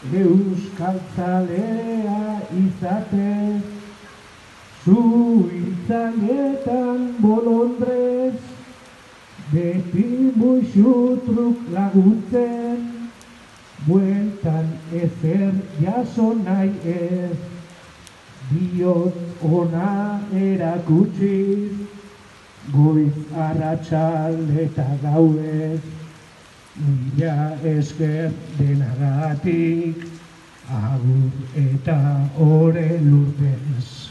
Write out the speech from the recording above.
euskaltzalea izatez, zu itzaletan bolondrez, beti muixutruk laguntzen, bueltan ezer jaso nahi ez, bihotz ona erakutsiz, goiz arratsalde eta gauez, mila esker denagatik, agur eta oren urtez.